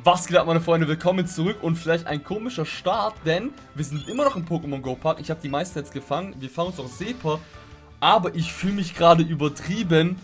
Was geht ab, meine Freunde? Willkommen zurück und vielleicht ein komischer Start, denn wir sind immer noch im Pokémon Go Park. Ich habe die meisten jetzt gefangen. Wir fangen uns auch Sepa, aber ich fühle mich gerade übertrieben.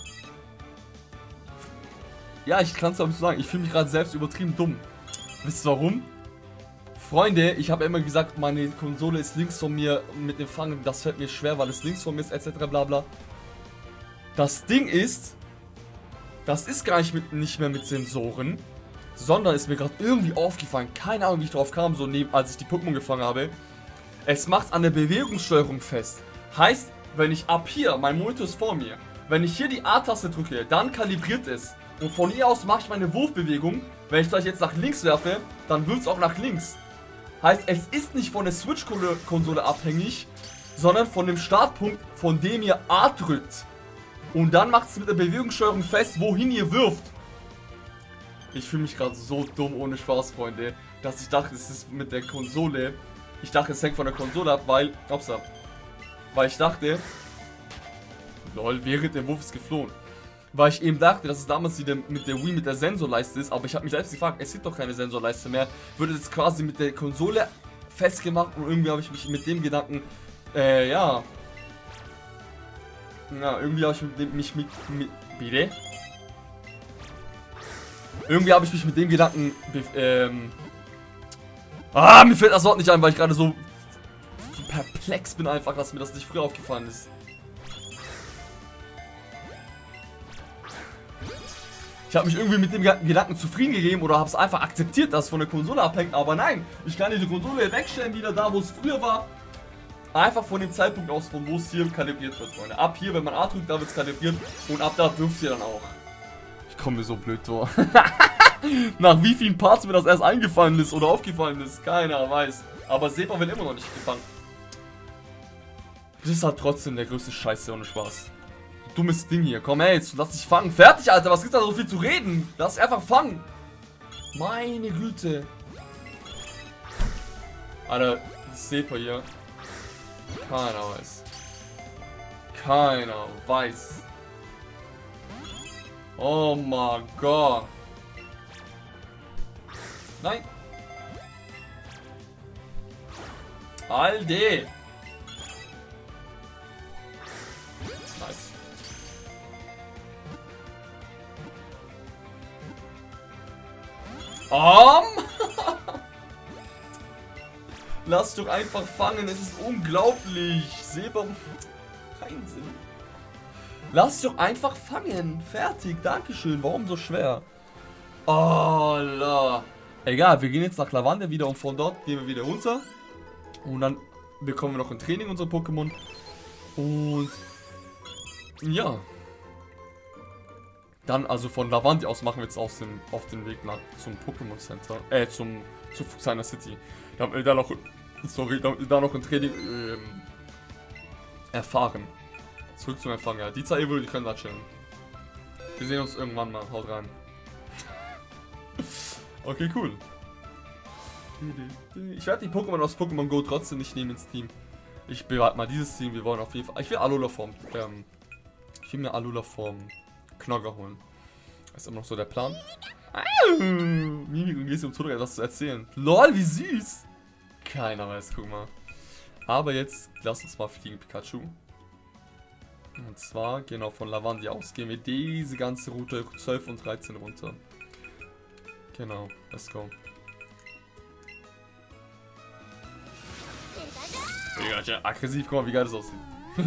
Ja, ich kann es auch nicht so sagen. Ich fühle mich gerade selbst übertrieben dumm. Wisst ihr warum? Freunde, ich habe immer gesagt, meine Konsole ist links von mir mit dem Fangen. Das fällt mir schwer, weil es links von mir ist, etc. bla bla. Das Ding ist, das ist gar nicht mehr mit Sensoren, sondern ist mir gerade irgendwie aufgefallen. Keine Ahnung, wie ich drauf kam, so neben, als ich die Pokémon gefangen habe. Es macht an der Bewegungssteuerung fest. Heißt, wenn ich ab hier, mein Monitor ist vor mir, wenn ich hier die A-Taste drücke, dann kalibriert es. Und von hier aus mache ich meine Wurfbewegung. Wenn ich gleich jetzt nach links werfe, dann wirft es auch nach links. Heißt, es ist nicht von der Switch-Konsole abhängig, sondern von dem Startpunkt, von dem ihr A drückt. Und dann macht es mit der Bewegungssteuerung fest, wohin ihr wirft. Ich fühle mich gerade so dumm, ohne Spaß, Freunde, dass ich dachte, es ist mit der Konsole. Ich dachte, es hängt von der Konsole ab, weil... Upsa. Weil ich dachte... Lol, während der Wurf ist geflohen. Weil ich eben dachte, dass es damals wieder mit der Wii mit der Sensorleiste ist, aber ich habe mich selbst gefragt, es gibt doch keine Sensorleiste mehr. Wird es jetzt quasi mit der Konsole festgemacht und irgendwie habe ich mich mit dem Gedanken... ja... Ja, irgendwie habe ich mich mit bitte? Irgendwie habe ich mich mit dem Gedanken mir fällt das Wort nicht ein, weil ich gerade so perplex bin einfach, dass mir das nicht früher aufgefallen ist. Ich habe mich irgendwie mit dem Gedanken zufrieden gegeben oder habe es einfach akzeptiert, dass es von der Konsole abhängt, aber nein, ich kann die Konsole wegstellen, wieder da, wo es früher war. Einfach von dem Zeitpunkt aus, von wo es hier kalibriert wird, Freunde. Ab hier, wenn man A drückt, da wird es kalibriert und ab da wirft sie dann auch. Ich komme mir so blöd vor. Nach wie vielen Parts mir das erst eingefallen ist oder aufgefallen ist, keiner weiß. Aber Sepa wird immer noch nicht gefangen. Das ist halt trotzdem der größte Scheiße, ohne Spaß. Dummes Ding hier. Komm, ey, jetzt lass dich fangen. Fertig, Alter, was gibt's da so viel zu reden? Lass einfach fangen. Meine Güte. Alter, das Sepa hier. Keiner weiß. Keiner weiß. Oh mein Gott. Nein. Alde. Nice. Lass doch einfach fangen, es ist unglaublich. Sepa. Keinen Sinn. Lass doch einfach fangen. Fertig, dankeschön. Warum so schwer? Oh, la. Egal, wir gehen jetzt nach Lavande wieder und von dort gehen wir wieder runter. Und dann bekommen wir noch ein Training unsere Pokémon. Und ja. Dann, also von Lavande aus machen wir jetzt auf den Weg zum Pokémon Center. Zu Fuchsina City. Damit wir da noch, da noch ein Training erfahren. Zurück zum Empfang, ja. Die zwei Evo, die können da chillen. Wir sehen uns irgendwann mal. Haut rein. Okay, cool. Ich werde die Pokémon aus Pokémon Go trotzdem nicht nehmen ins Team. Ich behalte mal dieses Team. Wir wollen auf jeden Fall... Ich will Alola Form. Ich will mir Alola Form Knogger holen. Das ist immer noch so der Plan. Mimik und Gestik, um Todor etwas zu erzählen. LOL, wie süß! Keiner weiß, guck mal. Aber jetzt lass uns mal fliegen, Pikachu. Und zwar, genau von Lavandi aus, gehen wir diese ganze Route 12 und 13 runter. Genau, let's go. Aggressiv, guck mal, wie geil das aussieht.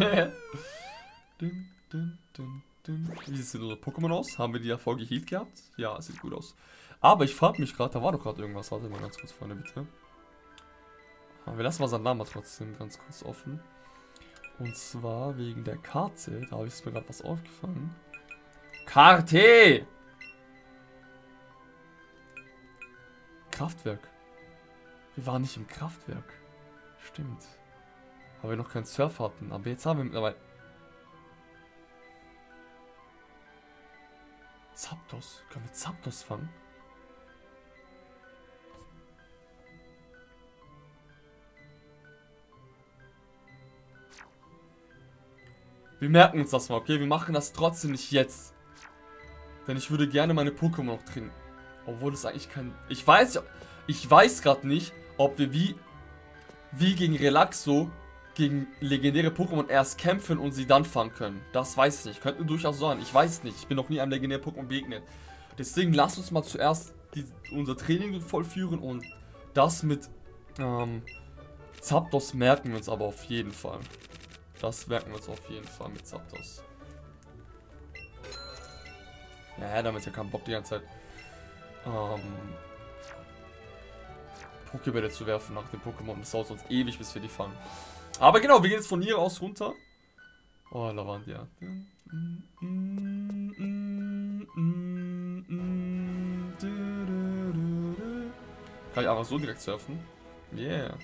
Wie sieht unser Pokémon aus? Haben wir die Erfolge geheilt gehabt? Ja, sieht gut aus. Aber ich frage mich gerade, da war doch gerade irgendwas. Warte mal ganz kurz, Freunde, bitte. Wir lassen mal Sandlama trotzdem ganz kurz offen. Und zwar wegen der Karte. Da habe ich mir gerade was aufgefallen. Karte! Kraftwerk. Wir waren nicht im Kraftwerk. Stimmt. Weil wir noch keinen Surf hatten. Aber jetzt haben wir mittlerweile... Zapdos. Können wir Zapdos fangen? Wir merken uns das mal, okay? Wir machen das trotzdem nicht jetzt. Denn ich würde gerne meine Pokémon noch Obwohl es eigentlich kein... Ich weiß gerade nicht, ob wir wie gegen Relaxo gegen legendäre Pokémon erst kämpfen und sie dann fangen können. Das weiß ich nicht. Könnte durchaus sein. Ich weiß nicht. Ich bin noch nie einem legendären Pokémon begegnet. Deswegen lass uns mal zuerst unser Training vollführen und das mit Zapdos merken wir uns aber auf jeden Fall. Das merken wir uns auf jeden Fall mit Zapdos. Ja, damit ist ja kein Bock die ganze Zeit Pokébälle zu werfen nach dem Pokémon. Das dauert sonst ewig, bis wir die fangen. Aber genau, wir gehen jetzt von hier aus runter. Oh, Lavandia. Kann ich einfach so direkt surfen? Yeah.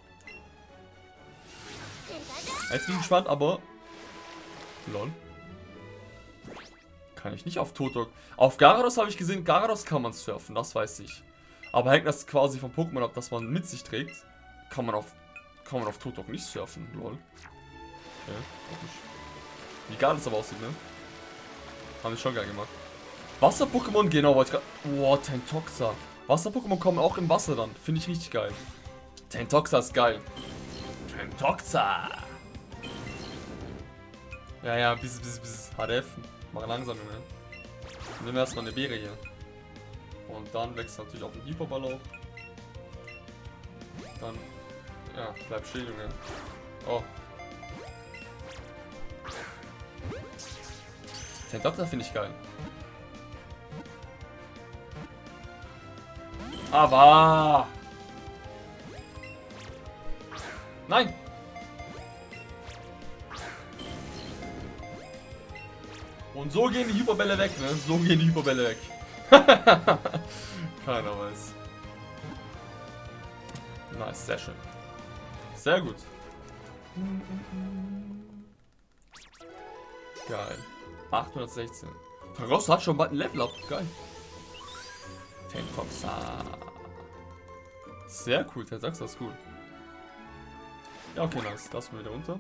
Jetzt bin ich gespannt, aber... Lol. Kann ich nicht auf Totok. Auf Gyarados habe ich gesehen, Gyarados kann man surfen, das weiß ich. Aber hängt das quasi vom Pokémon ab, das man mit sich trägt, kann man auf Totok nicht surfen, lol. Okay, wie geil das aber aussieht, ne? Haben die schon geil gemacht. Wasser-Pokémon, genau, wollte ich gerade... Wow, Tentoxa. Wasser-Pokémon kommen auch im Wasser dann, finde ich richtig geil. Tentoxa ist geil. Tentoxa. Ja, bis, HDF. Mach langsam, Junge. Nimm erstmal eine Beere hier. Und dann wächst natürlich auf den Hyperball auf. Dann, ja, bleib stehen, Junge. Oh. Tentoxa finde ich geil. Aber... Nein! Und so gehen die Hyperbälle weg, ne? So gehen die Hyperbälle weg. Keiner weiß. Nice, sehr schön. Sehr gut. Geil. 816. Taros hat schon bald ein Level up. Geil. Tentoxa. Sehr cool, Tentoxa ist cool. Ja, okay, nice. Das mal wieder runter.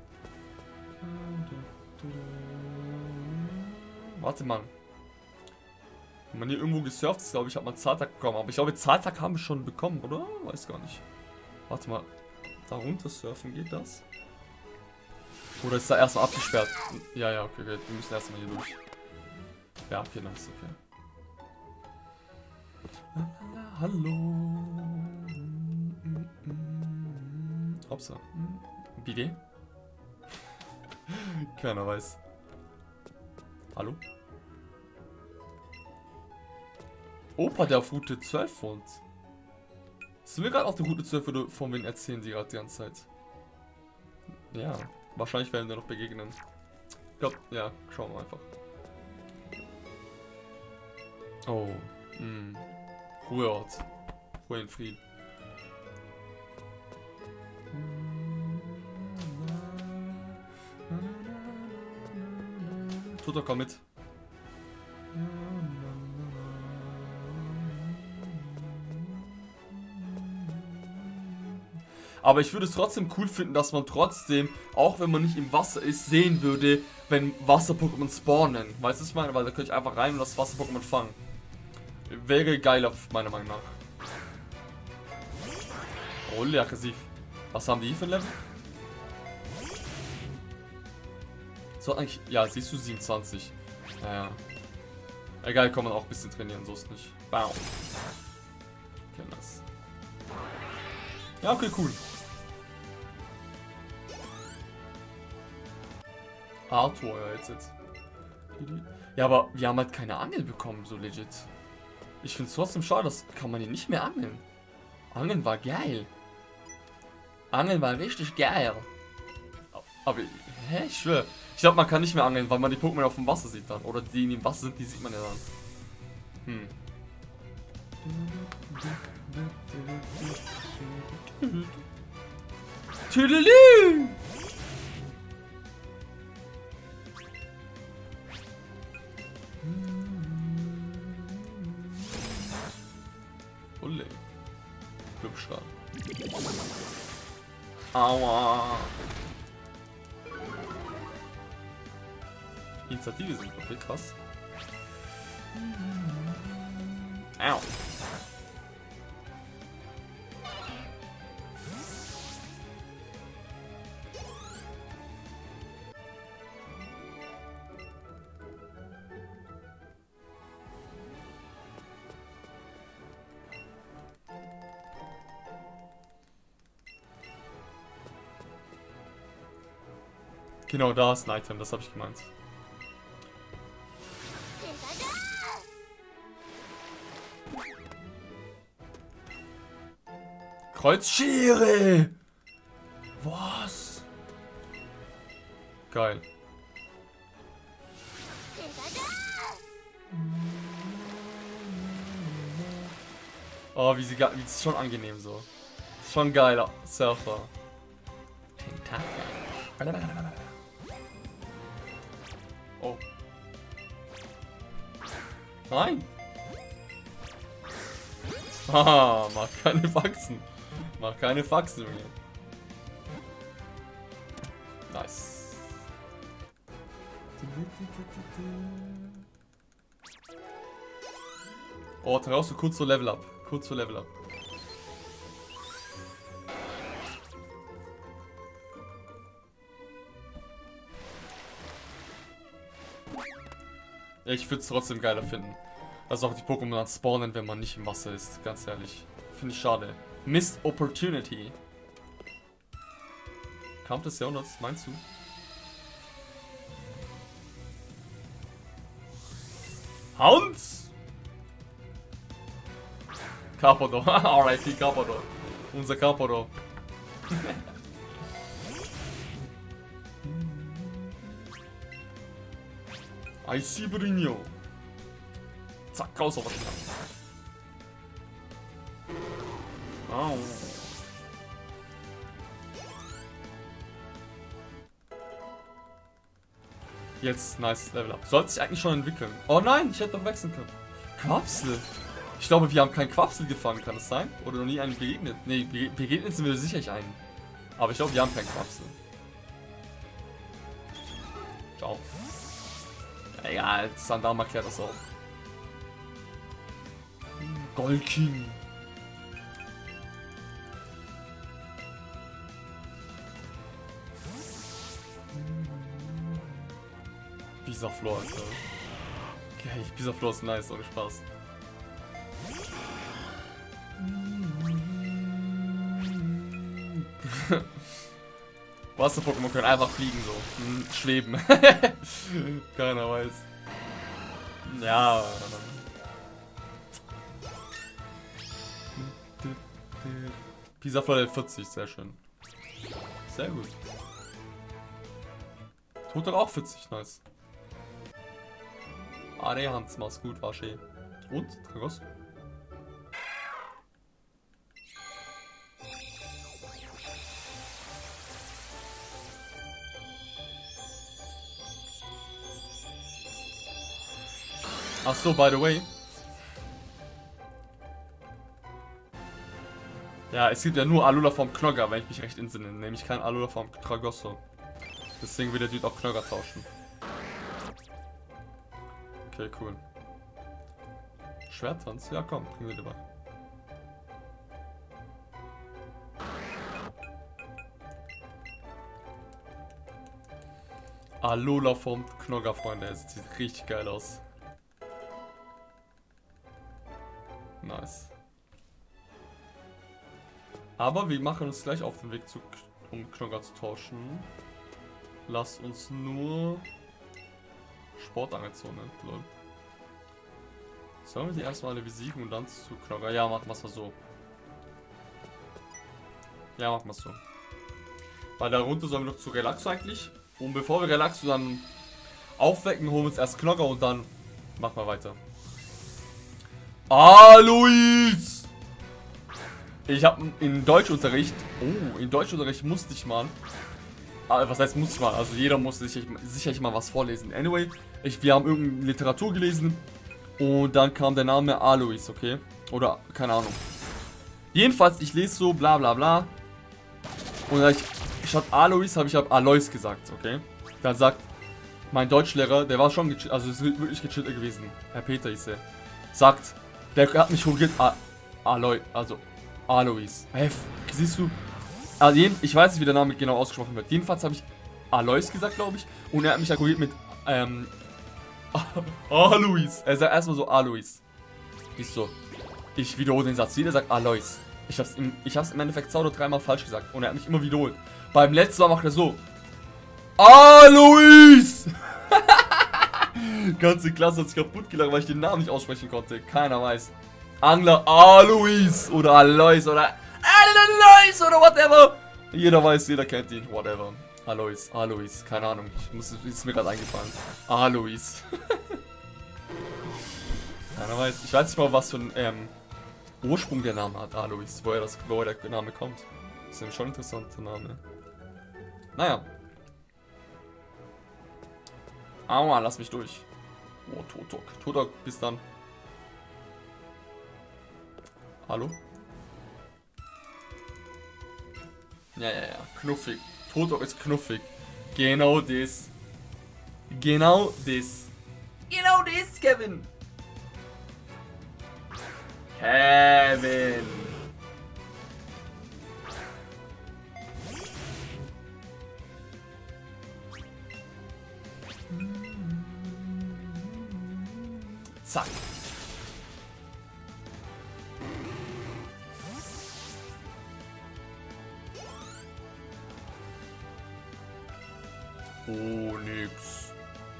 Warte mal. Wenn man hier irgendwo gesurft ist, glaube ich, hat man Zahltag bekommen. Aber ich glaube, Zahltag haben wir schon bekommen, oder? Weiß gar nicht. Warte mal. Da runter surfen, geht das? Oder ist da erstmal abgesperrt? Ja, okay. Wir müssen erstmal hier durch. Ja, okay, nice, okay. Hallo. Hopsa. BD? Keiner weiß. Hallo? Opa, der auf Route 12 wohnt. Sind wir gerade auf der Route 12 oder von wen erzählen sie gerade die ganze Zeit? Ja, wahrscheinlich werden wir noch begegnen. Ich glaube, ja, schauen wir einfach. Oh, Ruheort. Ruhe in Frieden. Totok, komm mit. Aber ich würde es trotzdem cool finden, dass man trotzdem, auch wenn man nicht im Wasser ist, sehen würde, wenn Wasser-Pokémon spawnen. Weißt du, was ich meine? Weil da könnte ich einfach rein und das Wasser-Pokémon fangen. Wäre geiler, meiner Meinung nach. Oh, aggressiv. Was haben die hier für ein Level? So, eigentlich, ja, siehst du, 27. Naja. Egal, kann man auch ein bisschen trainieren, so ist nicht. Bam. Okay, nice. Ja, okay, cool. Arthur, ja, jetzt. Ja, aber wir haben halt keine Angel bekommen, so legit. Ich finde es trotzdem schade, das kann man hier nicht mehr angeln. Angeln war geil. Angeln war richtig geil. Aber, hä? Ich schwöre. Ich glaube, man kann nicht mehr angeln, weil man die Pokémon auf dem Wasser sieht dann. Oder die, die im Wasser sind, die sieht man ja dann. Tüdelü! Olle. Hübscher. Aua. Initiative sind, okay, krass. Au. Genau, da ist ein Item, das habe ich gemeint. Kreuzschere! Was? Geil. Oh, wie ist schon angenehm so. Schon geiler Surfer. Oh. Nein. Haha, mach keine Faxen. Mach keine Faxen mehr. Nice. Oh, da brauchst du kurz so Level Up. Kurz so Level Up. Ich würde es trotzdem geiler finden. dass auch die Pokémon dann spawnen, wenn man nicht im Wasser ist. Ganz ehrlich. Finde ich schade. Missed Opportunity. Kampf des Jahrhunderts, meinst du? Hans! Carpador. R.I.P. Carpador. Unser Carpador. Aisibrinho. Zack, raus auf den Schnapp. Au. Jetzt, nice, Level Up. Sollte sich eigentlich schon entwickeln. Oh nein, ich hätte doch wechseln können. Quapsel. Ich glaube, wir haben keinen Quapsel gefangen, kann das sein? Oder noch nie einen begegnet? Ne, begegnet sind wir sicherlich einen. Aber ich glaube, wir haben keinen Quapsel. Ciao. Ja, egal, Sandama klärt das auch. Golking. Bisaflor, Alter. Okay, Bisaflor ist nice, ohne Spaß. Wasser-Pokémon können einfach fliegen, so. Schweben. Keiner weiß. Ja. Bisaflor Level 40, sehr schön. Sehr gut. Total auch 40, nice. Arehans, mach's gut, war schön. Und? Dragos? Ach so, by the way. Ja, es gibt ja nur Alola vom Knogger, wenn ich mich recht entsinne. Nämlich kein Alola vom Tragosso. Deswegen will der Dude auch Knogger tauschen. Okay, cool. Schwerttanz? Ja, komm, bringen wir dabei. Alola vom Knogger, Freunde. Es sieht richtig geil aus. Nice. Aber wir machen uns gleich auf den Weg, um Knogger zu tauschen. Lass uns nur Sportangelzone, lol. Sollen wir die erstmal alle besiegen und dann zu Knogger? Ja, machen wir es mal so. Ja, machen wir es so. Weil darunter sollen wir noch zu Relaxo eigentlich. Und bevor wir Relaxo dann aufwecken, holen wir uns erst Knogger und dann machen wir weiter. Alois! Ich habe in Deutschunterricht, musste ich mal, was heißt musste ich mal, also jeder musste sicherlich mal was vorlesen. Anyway, wir haben irgendeine Literatur gelesen und dann kam der Name Alois, okay? Oder, keine Ahnung. Jedenfalls, ich lese so, bla bla bla. Und statt Alois habe ich Alois gesagt, okay? Dann sagt mein Deutschlehrer, der war schon gechillt, also ist wirklich gechillt gewesen, Herr Peter hieß er, sagt, Der hat mich korrigiert. Aloy, also Alois. Hey, siehst du? Also ich weiß nicht, wie der Name genau ausgesprochen wird. Jedenfalls habe ich Alois gesagt, glaube ich. Und er hat mich ja korrigiert mit Alois. Er sagt erstmal so Alois. Ich so. Ich wiederhole den Satz wieder, sagt Alois. Ich hab's im Endeffekt 2 oder 3 Mal falsch gesagt. Und er hat mich immer wiederholt. Beim letzten Mal macht er so. Alois! Ganze Klasse hat sich kaputt gelacht, weil ich den Namen nicht aussprechen konnte. Keiner weiß. Angler Alois oder Alois oder Alois oder whatever. Jeder weiß, jeder kennt ihn. Whatever. Alois. Keine Ahnung. Ist mir gerade eingefallen. Alois. Keiner weiß. Ich weiß nicht mal, was für ein Ursprung der Name hat, Alois. Woher der Name kommt. Das ist nämlich schon ein interessanter Name. Naja. Aua, lass mich durch. Oh, Totok. Totok, bis dann. Hallo? Ja. Knuffig. Totok ist knuffig. Genau das. Genau das, Kevin. Zack. Oh, nix.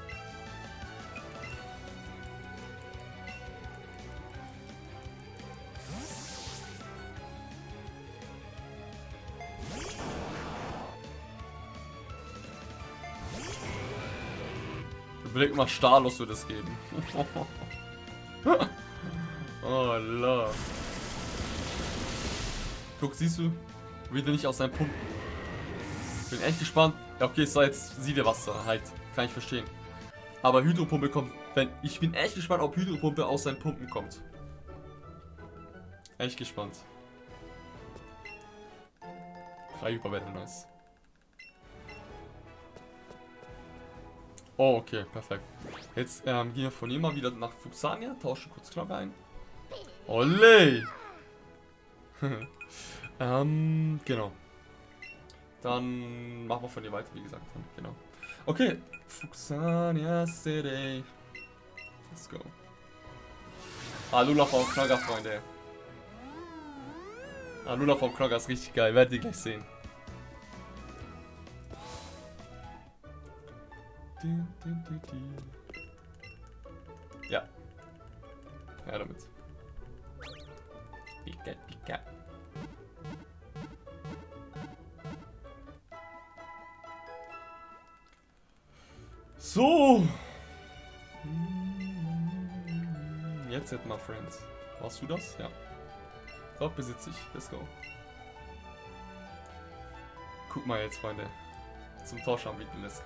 Überleg mal, Stalos würde es geben. Oh, love. Guck, siehst du? Wieder nicht aus seinem Pumpen. Bin echt gespannt. Ja, okay, so jetzt sieht ihr Wasser halt. Kann ich verstehen. Aber Hydropumpe kommt. Ich bin echt gespannt, ob Hydropumpe aus seinen Pumpen kommt. Echt gespannt. 3 Überwände, nice. Oh, okay, perfekt. Jetzt gehen wir von ihm mal wieder nach Fuxania, tauschen kurz Knocke ein. Olé! Genau. Dann machen wir von ihr weiter, wie gesagt. Genau. Okay, Fuxania City. Let's go. Alula vom Knogger, Freunde. Alula vom Knogger ist richtig geil, werdet ihr gleich sehen. Ja. Ja, damit. Pika. So. Jetzt, my friends. Warst du das? Ja. Doch, besitze ich. Let's go. Guck mal jetzt, Freunde. Zum Tausch anbieten. Let's go.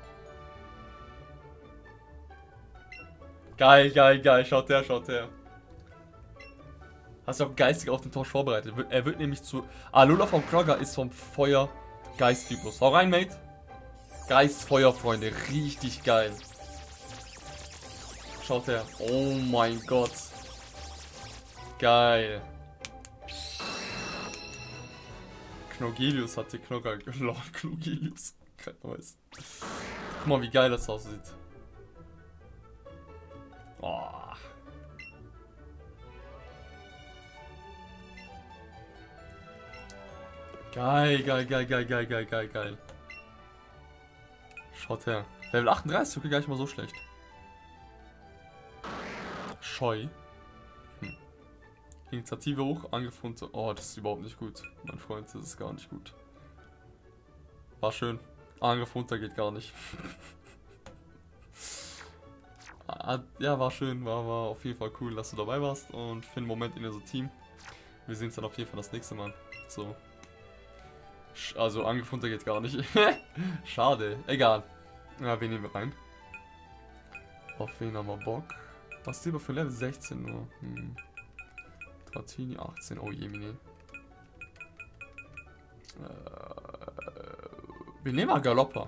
Geil. Schaut her. Hast du auch geistig auf den Tausch vorbereitet. Er wird nämlich zu... Alula vom Krogger ist vom Feuer Geist-Typus. Hau rein, Mate. Geist, Feuer, Freunde. Richtig geil. Schaut her. Oh mein Gott. Geil. Knogelius hatte Knogger. Knogelius. Keiner weiß. Guck mal, wie geil das aussieht. Oh. Geil. Schaut her. Level 38, okay, gar nicht mal so schlecht. Scheu. Initiative hoch, angefunden. Oh, das ist überhaupt nicht gut. Mein Freund, das ist gar nicht gut. War schön. Angefunden geht gar nicht. Ja, war schön. War auf jeden Fall cool, dass du dabei warst. Und für einen Moment in unser Team. Wir sehen uns dann auf jeden Fall das nächste Mal. So. Also angefunden geht gar nicht. Schade. Egal. Ja, wen nehmen wir rein? Auf wen haben wir Bock? Was lieber für Level 16 nur? Tratini 18. Oh je, Mini. Wir nehmen mal Galoppa.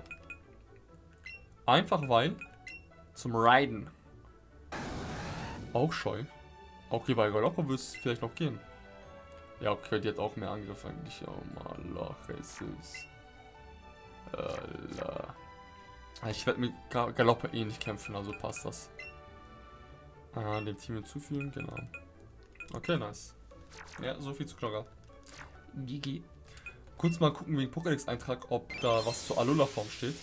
Einfach weil. Zum Riden. Auch scheu. Okay, bei Galoppa würde es vielleicht noch gehen. Ja, okay, die hat auch mehr Angriff eigentlich. Oh, Malach, Jesus. Ich werde mit Galoppa eh nicht kämpfen, also passt das. Dem Team hinzufügen, genau. Okay, nice. Ja, so viel zu Knogger. GG. Kurz mal gucken wegen Pokédex-Eintrag, ob da was zur Alola-Form steht.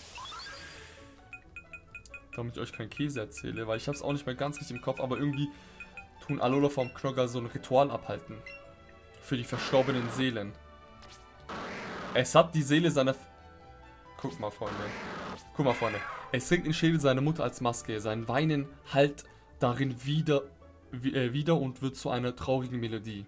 Damit ich euch keinen Käse erzähle, weil ich habe es auch nicht mehr ganz richtig im Kopf, aber irgendwie tun Alola-Form Knogger so ein Ritual abhalten. Für die verstorbenen Seelen. Es hat die Seele seiner... Guck mal, Freunde. Guck mal, Freunde. Es trägt den Schädel seiner Mutter als Maske. Sein Weinen hallt darin wieder und wird zu einer traurigen Melodie.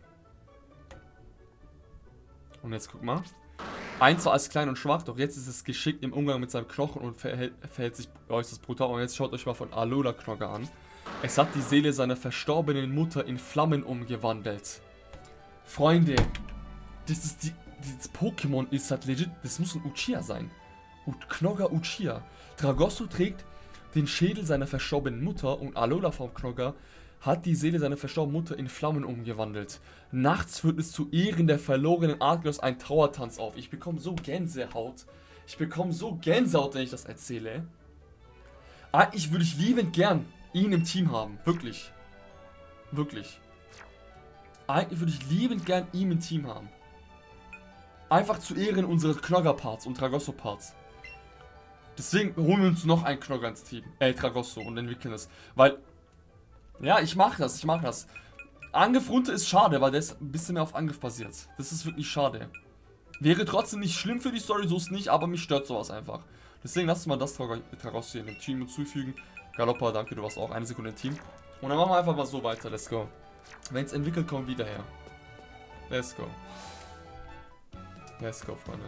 Und jetzt guck mal. Einst war als klein und schwach, doch jetzt ist es geschickt im Umgang mit seinem Knochen und verhält sich äußerst brutal. Und jetzt schaut euch mal von Alola Knogger an. Es hat die Seele seiner verstorbenen Mutter in Flammen umgewandelt. Freunde, dieses Pokémon ist halt legit, das muss ein Uchiha sein. Knogger Uchiha. Tragosso trägt den Schädel seiner verstorbenen Mutter und Alola vom Knogger hat die Seele seiner verstorbenen Mutter in Flammen umgewandelt. Nachts führt es zu Ehren der verlorenen Arceus ein Trauertanz auf. Ich bekomme so Gänsehaut. Wenn ich das erzähle. Eigentlich würde ich liebend gern ihn im Team haben. Wirklich. Wirklich. Eigentlich würde ich liebend gern ihn im Team haben. Einfach zu Ehren unserer Knogger-Parts und Tragosso-Parts. Deswegen holen wir uns noch einen Knogger ins Team. Tragosso und entwickeln es. Weil, ja, ich mach das. Angriff-Runter ist schade, weil der ist ein bisschen mehr auf Angriff basiert. Das ist wirklich schade. Wäre trotzdem nicht schlimm für die Story, so ist nicht, aber mich stört sowas einfach. Deswegen lasst mal das Tragosso hier in dem Team hinzufügen. Galoppa, danke, du warst auch eine Sekunde im Team. Und dann machen wir einfach mal so weiter, let's go. Wenn es entwickelt, kommen wir wieder her. Let's go. Let's go, Freunde.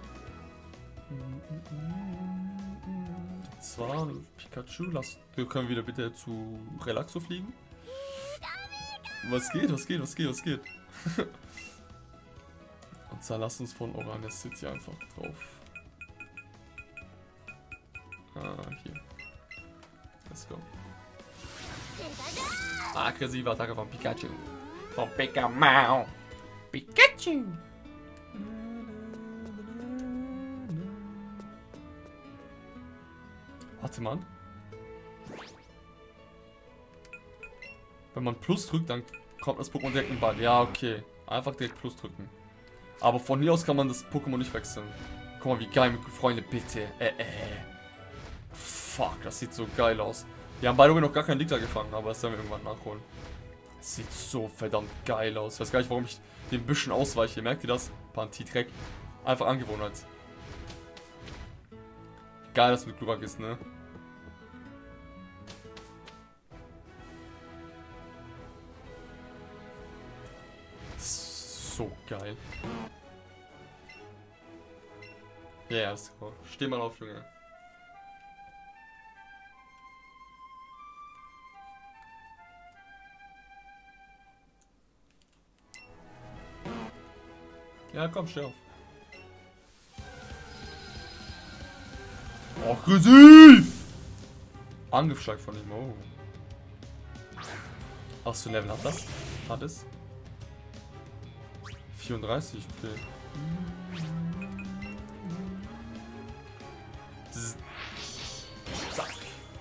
Zwar, Pikachu, wir können wieder bitte zu Relaxo fliegen. Was geht? Und zwar lasst uns von Orania City einfach drauf. Hier. Let's go. Aggressive Attacke von Pikachu. Von Pikachu. Pikachu. Warte mal. Wenn man Plus drückt, dann kommt das Pokémon direkt in den Ball. Ja, okay. Einfach direkt Plus drücken. Aber von hier aus kann man das Pokémon nicht wechseln. Guck mal, wie geil, Freunde, bitte. Fuck, das sieht so geil aus. Wir haben beide noch gar keinen Liegler gefangen, aber das werden wir irgendwann nachholen. Das sieht so verdammt geil aus. Ich weiß gar nicht, warum ich den Büschen ausweiche. Merkt ihr das? Pantitreck. Einfach Angewohnheit. Geil, dass mit Glurak ist, ne? So geil. Ja, yeah, ist cool. Steh mal auf, Junge. Ja, komm, steh auf. Aggressiv! Angriffsschlag von ihm, oh. Ach so, Level hat das? Hat es? 34, okay. Zack.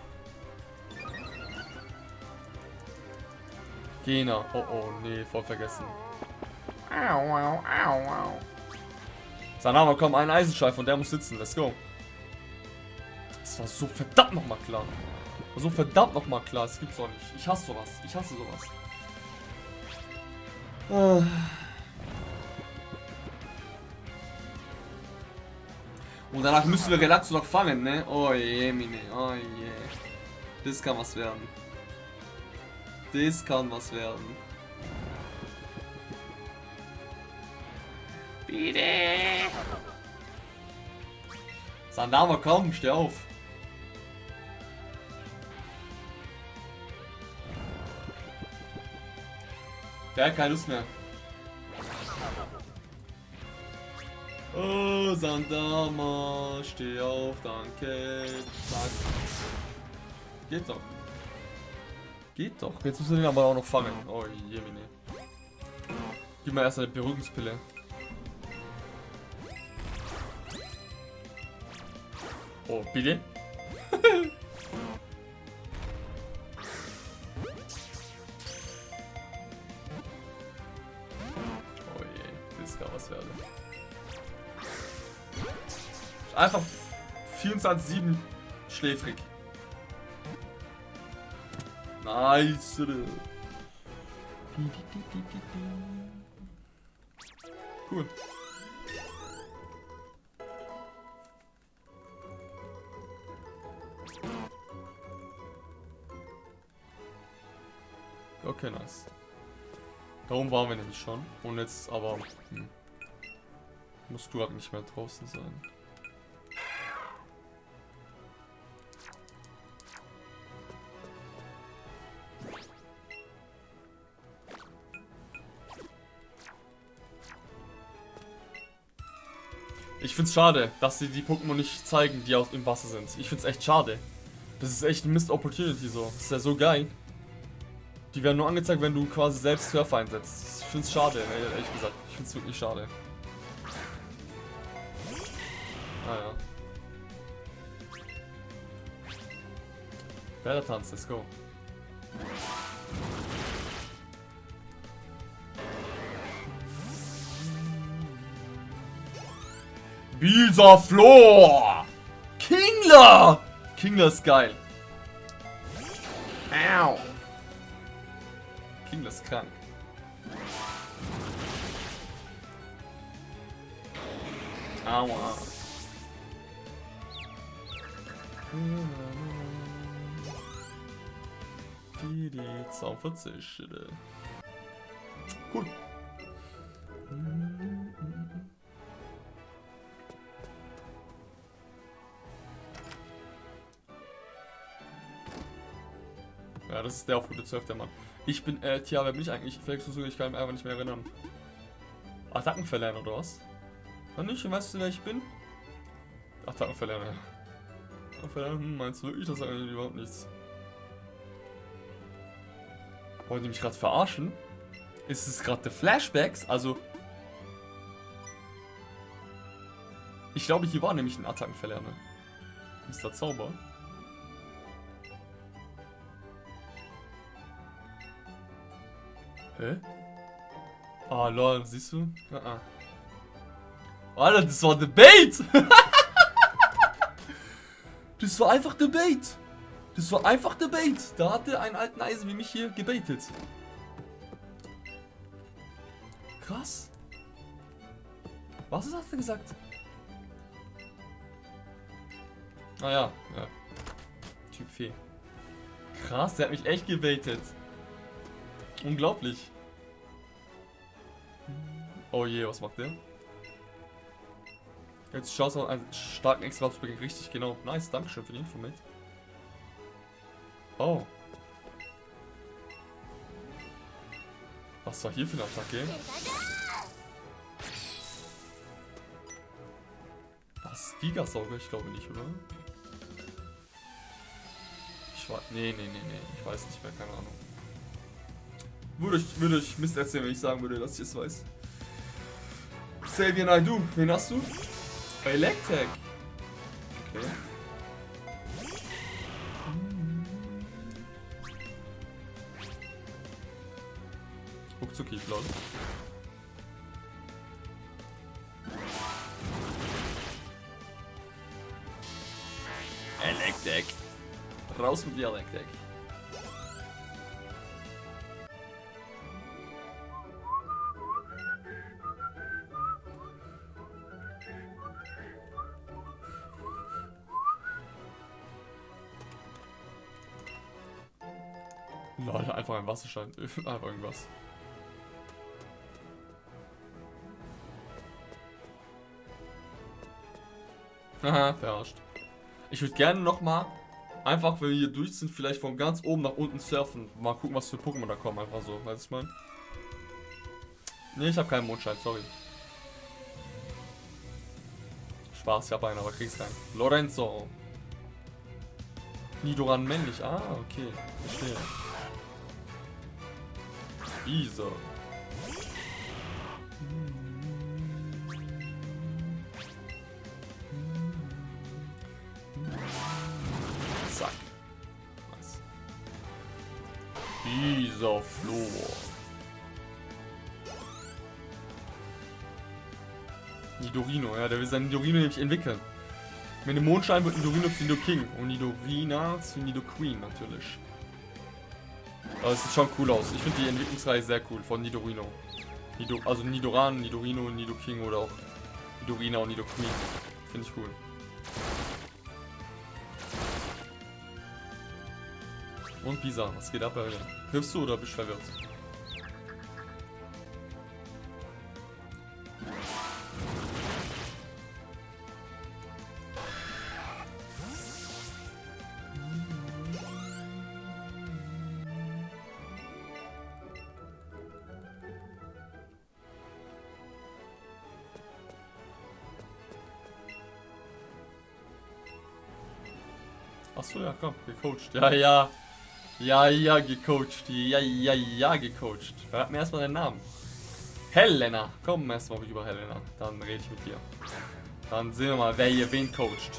Gena. Oh oh, nee, voll vergessen. Au, au, au, au. Sanama, komm, ein Eisenschweif und der muss sitzen. Let's go. Das war so verdammt nochmal klar. So verdammt nochmal klar. Das gibt's doch nicht. Ich hasse sowas. Ich hasse sowas. Und danach müssen wir Relaxo noch fangen, ne? Oh je, Mine. Oh je. Das kann was werden. Das kann was werden. Bitte! Sandama, komm, steh auf! Der hat keine Lust mehr. Oh, Sandama, steh auf, danke. Zack. Geht doch. Geht doch. Jetzt müssen wir den aber auch noch fangen. Oh jemine. Gib mir erst eine Beruhigungspille. Oh, bitte? Oh je, das kann was werden. Einfach 24/7 schläfrig. Nice. Cool. Okay, nice. Darum waren wir nämlich schon. Und jetzt aber... musst du halt nicht mehr draußen sein. Ich find's schade, dass sie die Pokémon nicht zeigen, die auch im Wasser sind. Ich find's echt schade. Das ist echt ein Missed Opportunity so. Das ist ja so geil. Die werden nur angezeigt, wenn du quasi selbst Surfer einsetzt. Ich find's schade, ehrlich gesagt. Ich find's wirklich schade. Ah ja. Bärentanz, let's go. Bisaflor! Kingler! Kingler ist geil. Au! Kingler ist krank. Aua. Die 42. Cool. Ja, das ist der auf Route 12, der Mann. Ich bin, tja, wer bin ich eigentlich? Vielleicht so, ich kann mich einfach nicht mehr erinnern. Attackenverlerner oder was? Noch nicht? Weißt du, wer ich bin? Attackenverlerner. Meinst du wirklich? Das sagt eigentlich überhaupt nichts. Wollen die mich gerade verarschen? Ist es gerade der Flashbacks? Also... Ich glaube, hier war nämlich ein Attackenverlerner. Mr. Zauber. Hä? Ah, lol, siehst du? Alter, das war Debate! Das war einfach Debate! Das war einfach Debate! Da hatte ein alten Eisen wie mich hier gebaitet. Krass. Was hat er gesagt? Ah ja. Typ Fee. Krass, der hat mich echt gebaitet. Unglaublich. Oh je, was macht der? Jetzt schaust du einen starken Extra-Beginn. Richtig, genau. Nice, dankeschön für die Info mit. Oh. Was war hier für eine Attacke? Was? Gigasauger? Ich glaube nicht, oder? Ich weiß. Nee. Ich weiß nicht mehr, keine Ahnung. Würde ich Mist erzählen, wenn ich sagen würde, dass ich es weiß. Xavier Naidoo, wen hast du? Electek. Okay. Ruckzucki, lol. Electek. Raus mit dir, Electek. Leute, einfach ein Wasserschein. Einfach irgendwas. Haha, verarscht. Ich würde gerne nochmal, einfach wenn wir hier durch sind, vielleicht von ganz oben nach unten surfen. Mal gucken, was für Pokémon da kommen. Einfach so, weißt du, ich meine? Ne, ich habe keinen Mondschein, sorry. Spaß, ich habe einen, aber krieg's keinen. Lorenzo. Nidoran männlich, ah, okay. Verstehe. Isa. Zack. Nice. Isa Flor. Nidorino, ja, der will seinen Nidorino nämlich entwickeln. Mit dem Mondschein wird Nidorino zu Nido King und Nidorina zu Nido Queen natürlich. Aber es sieht schon cool aus. Ich finde die Entwicklungsreihe sehr cool von Nidorino. Also Nidoran, Nidorino, Nido King oder auch Nidorina und Nido Queen. Finde ich cool. Und Bisa, was geht ab, Alter? Triffst du oder bist du verwirrt? Achso, ja, komm, gecoacht. Ja, gecoacht. Ja, gecoacht. Verrat mir erstmal deinen Namen. Helena. Komm erstmal über Helena. Dann rede ich mit dir. Dann sehen wir mal, wer hier wen coacht.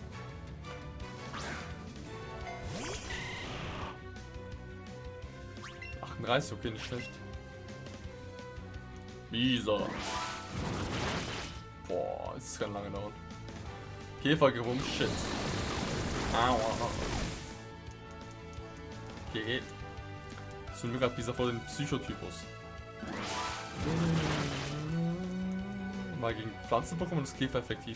Okay, nicht schlecht. Bisa. Boah, das kann lange dauern. Käfergerumm, shit. Aua. Okay. Zum Glück hat Bisa voll den Psychotypus. Mal gegen Pflanzen-Pokémon ist Käfer effektiv.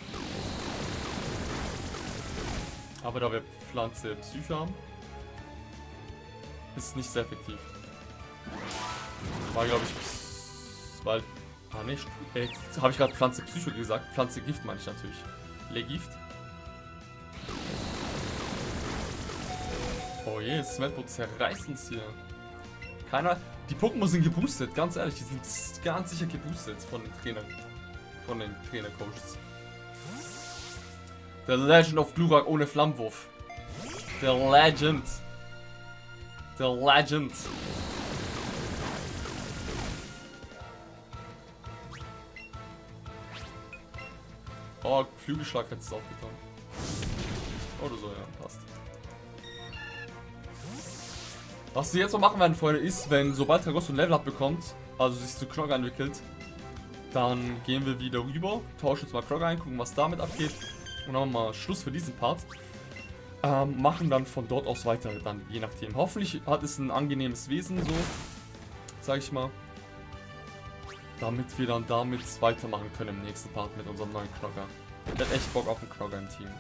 Aber da wir Pflanze Psycho haben, ist es nicht sehr effektiv. War, glaube ich, weil... Ah, ne, habe ich gerade Pflanze Psycho gesagt. Pflanze Gift meine ich natürlich. Legift. Oh je, Smeltboot zerreißt uns hier. Keiner... Die Pokémon sind geboostet, ganz ehrlich. Die sind ganz sicher geboostet von den Trainern. Von den Trainer-Coaches. The Legend of Glurak ohne Flammenwurf. The Legend. The Legend. Oh, Flügelschlag hätte es auch getan. Oder so, ja, passt. Was wir jetzt noch machen werden, Freunde, ist, wenn sobald Tragosso ein Level up bekommt, also sich zu Krogger entwickelt, dann gehen wir wieder rüber, tauschen uns mal Krogger ein, gucken, was damit abgeht und dann machen wir mal Schluss für diesen Part. Machen dann von dort aus weiter, dann je nachdem. Hoffentlich hat es ein angenehmes Wesen, so, sag ich mal. Damit wir dann damit weitermachen können im nächsten Part mit unserem neuen Krogger. Ich hätte echt Bock auf einen Krogger im Team.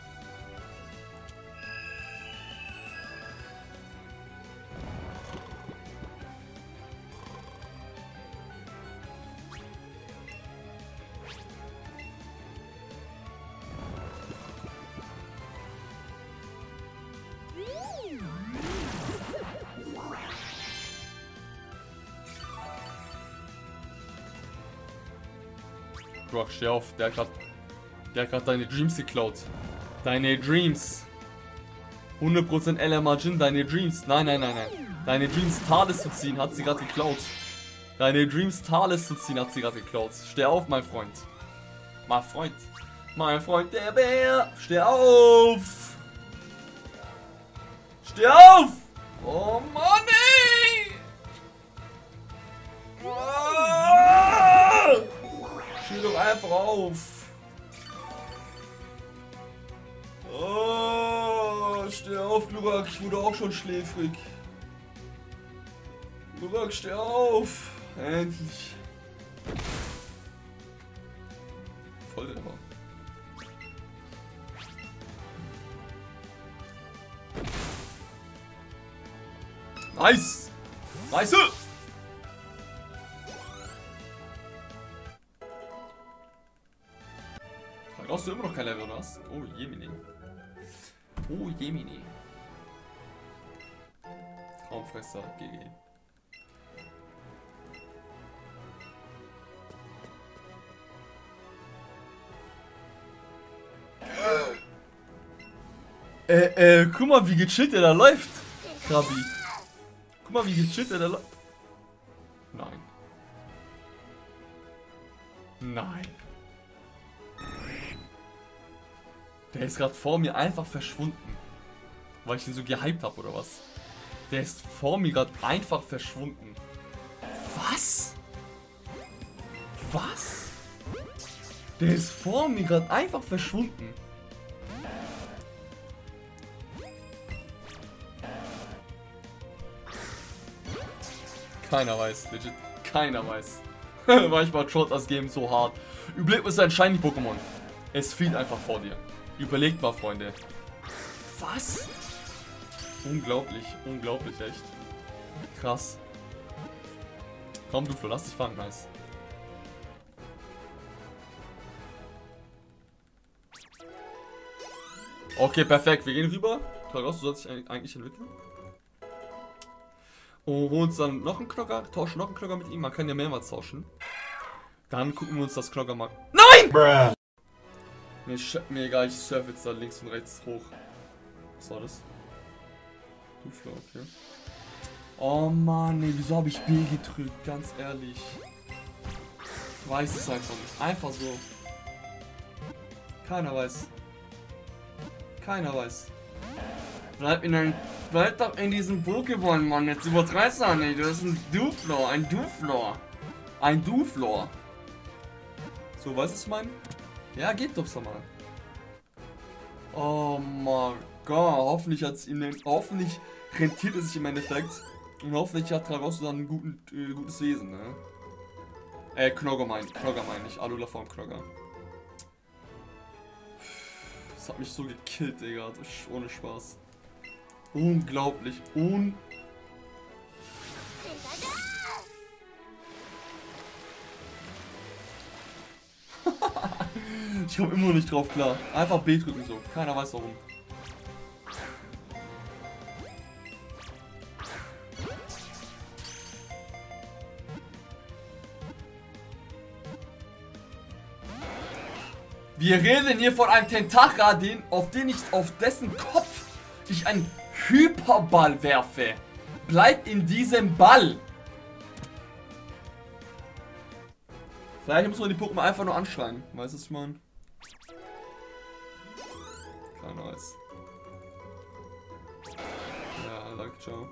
Brock, steh auf, der hat grad deine Dreams geklaut. Deine Dreams. 100% LMA Jin, deine Dreams. Nein. Deine Dreams Thales zu ziehen, hat sie gerade geklaut. Deine Dreams Thales zu ziehen, hat sie gerade geklaut. Steh auf, mein Freund. Mein Freund, der Bär. Steh auf. Steh auf. Oh Mann, ey. Steh doch einfach auf. Oh, steh auf, Glurak. Ich wurde auch schon schläfrig. Glurak, steh auf. Endlich. Voll der Mann. Nice. Nice. Brauchst du immer noch kein Level, oder was? Oh, Jemini. Oh, Jemini. Traumfresser, GG. Guck mal, wie gechillt der da läuft. Krabi. Guck mal, wie gechillt der da läuft. Nein. Der ist gerade vor mir einfach verschwunden. Weil ich ihn so gehypt habe, oder was? Der ist vor mir gerade einfach verschwunden. Was? Was? Der ist vor mir gerade einfach verschwunden. Keiner weiß, legit. Keiner weiß. Manchmal schaut das Game so hart. Überlegt mal sein Shiny Pokémon. Es fehlt einfach vor dir. Überlegt mal, Freunde. Was? Unglaublich, unglaublich, echt. Krass. Komm, Duflo, lass dich fangen, nice. Okay, perfekt, wir gehen rüber. Taraus, du sollst dich eigentlich entwickeln. Und holen uns dann noch einen Knocker, tauschen noch einen Knocker mit ihm. Man kann ja mehrmals tauschen. Dann gucken wir uns das Knocker mal. Nein! Bruh. Mir egal, ich surfe jetzt da links und rechts hoch. Was war das? Duflo, okay. Oh Mann, ey, wieso habe ich B gedrückt? Ganz ehrlich. Ich weiß es einfach nicht. Einfach so. Keiner weiß. Keiner weiß. Bleib doch in diesem Pokémon, Mann. Jetzt übertreibst du nicht. Du bist ein Duflor. Ein Duflor. Ein Duflor. So, weißt du, was ich meine? Ja, geht doch so mal. Oh mein Gott. Hoffentlich rentiert es sich im Endeffekt. Und hoffentlich hat Tragosso dann ein gutes Wesen, ne? Knogger meine ich. Alula-Form Knogger. Das hat mich so gekillt, Digga. Ohne Spaß. Unglaublich. Ich komme immer noch nicht drauf klar. Einfach B drücken so. Keiner weiß warum. Wir reden hier von einem Tentacher, auf dessen Kopf ich einen Hyperball werfe. Bleib in diesem Ball. Vielleicht muss man die Pokémon einfach nur anschreien. Weißt du, was ich meine? Keiner weiß. Ja, danke, ciao.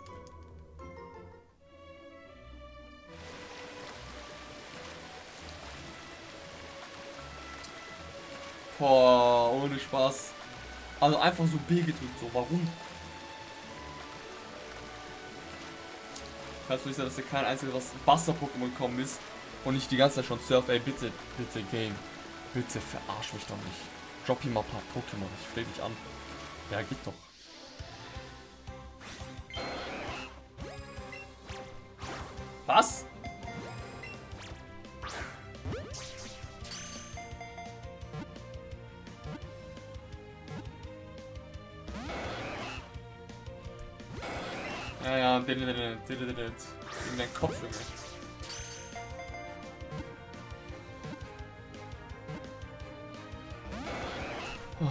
Boah, ohne Spaß. Also einfach so B gedrückt, so. Warum? Kannst du nicht sein, dass hier kein einziges Wasser-Pokémon gekommen ist und ich die ganze Zeit schon surf. Ey, bitte, bitte, Game. Bitte verarsch mich doch nicht. Drop hier mal ein paar Pokémon. Ich flehe dich an. Ja, geht doch. Was? Ja, in deinen Kopf, Junge. Oh.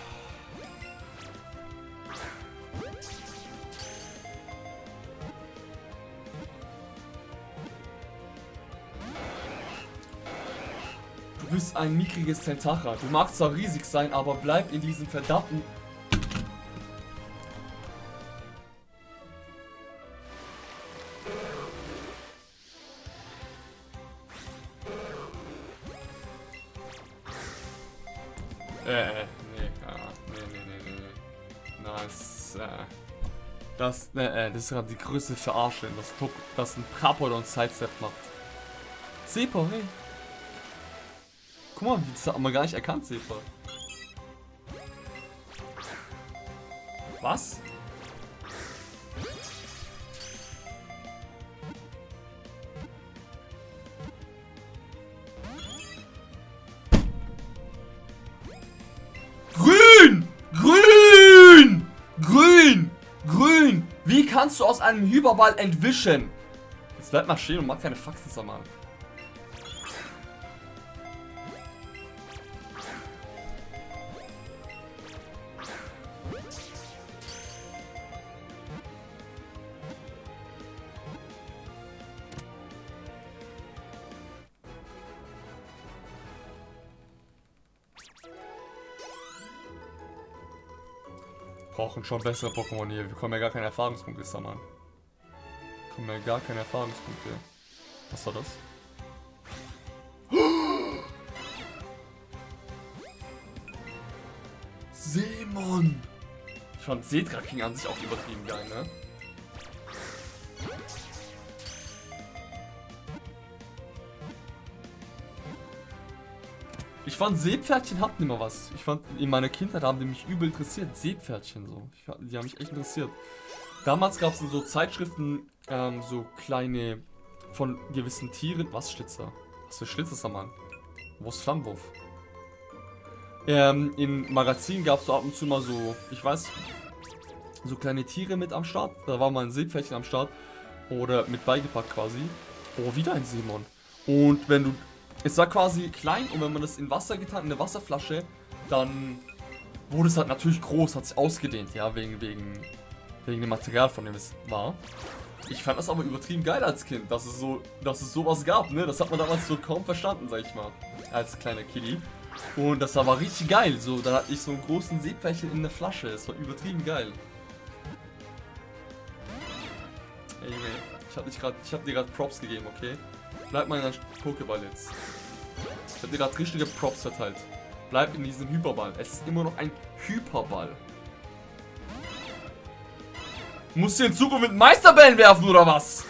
Du bist ein mickriges Tentacher. Du magst zwar riesig sein, aber bleib in diesem verdammten... Nee. Das ist gerade die größte Verarsche, dass ein Carpodon Sidestep macht. Sepa, hey. Guck mal, das hat man gar nicht erkannt, Sepa. Was? Grün! Wie kannst du aus einem Hyperball entwischen? Jetzt bleib mal stehen und mach keine Faxen, sag mal. Brauchen schon bessere Pokémon hier. Wir kommen ja gar keine Erfahrungspunkte sammeln. Kommen ja gar keine Erfahrungspunkte. Was war das? Seemon! Ich fand Seedra King an sich auch übertrieben geil, ne? Ich fand Seepferdchen hatten immer was. Ich fand, in meiner Kindheit haben die mich übel interessiert. Seepferdchen so. Die haben mich echt interessiert. Damals gab es in so Zeitschriften so kleine von gewissen Tieren. Was Schlitzer? Was für Schlitzer ist da, Mann? Wo ist Flammenwurf? In Magazinen gab es so ab und zu mal so, ich weiß, so kleine Tiere mit am Start. Da war mal ein Seepferdchen am Start. Oder mit beigepackt quasi. Oh, wieder ein Seemon. Und wenn du... Es war quasi klein und wenn man das in Wasser getan, in eine Wasserflasche, dann wurde es halt natürlich groß, hat sich ausgedehnt, ja, wegen dem Material, von dem es war. Ich fand das aber übertrieben geil als Kind, dass es sowas gab, ne? Das hat man damals so kaum verstanden, sag ich mal, als kleiner Kiddie. Und das war richtig geil, so, dann hatte ich so einen großen Seepferdchen in der Flasche, es war übertrieben geil. Ey, Junge, ich hab dir gerade Props gegeben, okay? Bleib mal in der Pokéball jetzt. Ich hab dir gerade richtige Props verteilt. Bleib in diesem Hyperball. Es ist immer noch ein Hyperball. Musst du in Zukunft mit Meisterbällen werfen, oder was?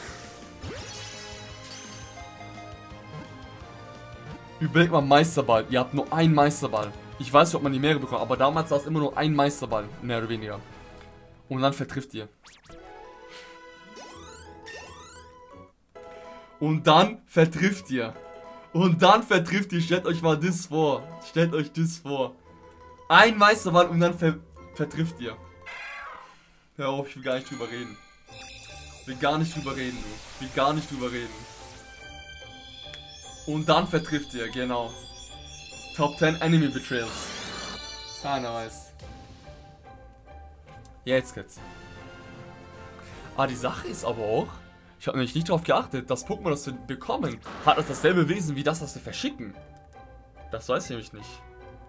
Überleg mal, Meisterball. Ihr habt nur einen Meisterball. Ich weiß nicht, ob man die mehrere bekommt, aber damals war es immer nur ein Meisterball. Mehr oder weniger. Und dann vertrifft ihr. Und dann vertrifft ihr. Und dann vertrifft ihr. Stellt euch mal das vor. Stellt euch das vor. Ein Meisterball und dann vertrifft ihr. Hör auf, ich will gar nicht drüber reden. Will gar nicht drüber reden, du. Will gar nicht drüber reden. Und dann vertrifft ihr, genau. Top 10 Enemy Betrayals. Keiner weiß. Jetzt geht's. Ah, die Sache ist aber auch... Ich habe nämlich nicht darauf geachtet, das Pokémon, das wir bekommen, hat das dasselbe Wesen wie das, was wir verschicken. Das weiß ich nämlich nicht.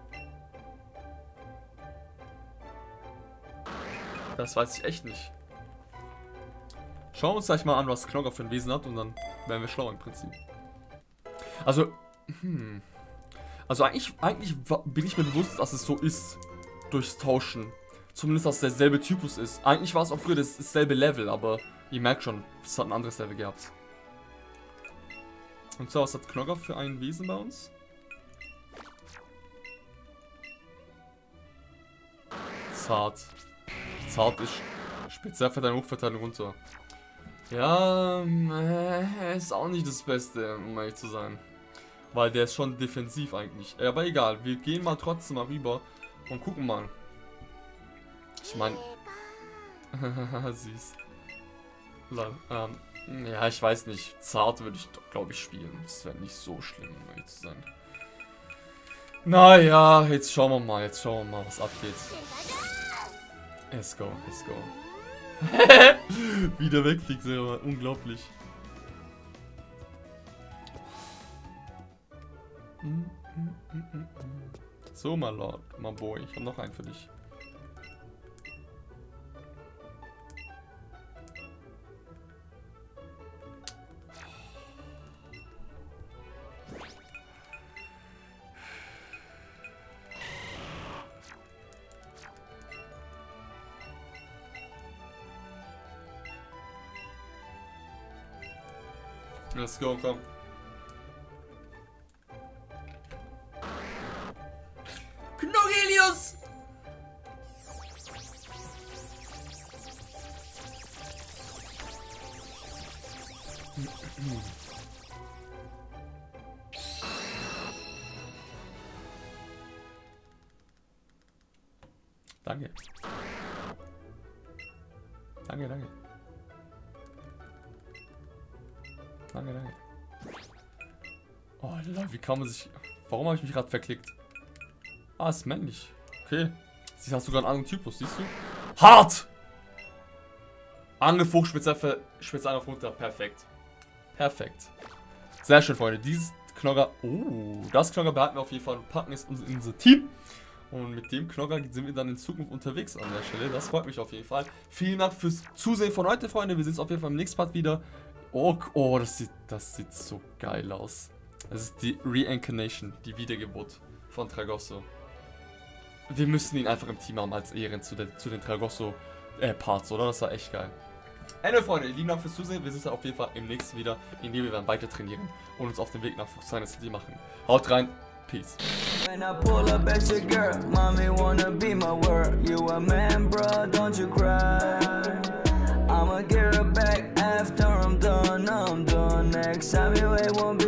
Das weiß ich echt nicht. Schauen wir uns gleich mal an, was Knogger für ein Wesen hat und dann werden wir schlau im Prinzip. Also, Also eigentlich bin ich mir bewusst, dass es so ist, durchs Tauschen. Zumindest, dass es derselbe Typus ist. Eigentlich war es auch früher dasselbe Level, aber ihr merkt schon, es hat ein anderes Level gehabt. Und so, was hat Knogger für ein Wesen bei uns? Zart. Zart ist Spezialverteidigung, Hochverteidigung runter. Ja, ist auch nicht das Beste, um ehrlich zu sein. Weil der ist schon defensiv eigentlich. Aber egal, wir gehen mal trotzdem mal rüber und gucken mal. Ich meine... Süß. Ja, ich weiß nicht. Zart würde ich, glaube ich, spielen. Das wäre nicht so schlimm, um ehrlich zu sein. Naja, jetzt schauen wir mal, was abgeht. Let's go, let's go. Wieder wegfliegt selber, unglaublich. So, my Lord, my boy, ich habe noch einen für dich. Let's go, komm. Knogelius! Danke. Danke, danke. Danke, danke. Oh, Alter, wie kann man sich... Warum habe ich mich gerade verklickt? Ah, ist männlich. Okay. Sie hat sogar einen anderen Typus, siehst du? Hart! Angriff hoch, Spezialangriff runter. Perfekt. Perfekt. Sehr schön, Freunde. Dieses Knogger... Oh, das Knogger behalten wir auf jeden Fall und packen es in unser Team. Und mit dem Knogger sind wir dann in Zukunft unterwegs an der Stelle. Das freut mich auf jeden Fall. Vielen Dank fürs Zusehen von heute, Freunde. Wir sehen uns auf jeden Fall im nächsten Part wieder. Oh, das sieht so geil aus. Das ist die Reincarnation, die Wiedergeburt von Tragosso. Wir müssen ihn einfach im Team haben als Ehren zu den Tragosso-Parts, oder? Das war echt geil. Anyway, Freunde, lieben Dank fürs Zusehen. Wir sehen uns auf jeden Fall im nächsten wieder, in dem wir dann weiter trainieren und uns auf den Weg nach Fuchsine City machen. Haut rein. Peace. When I pull up at your girl, mommy wanna be my world. You a man, bro, don't you cry. I'ma get her back after I'm done. Next time you ain't won't be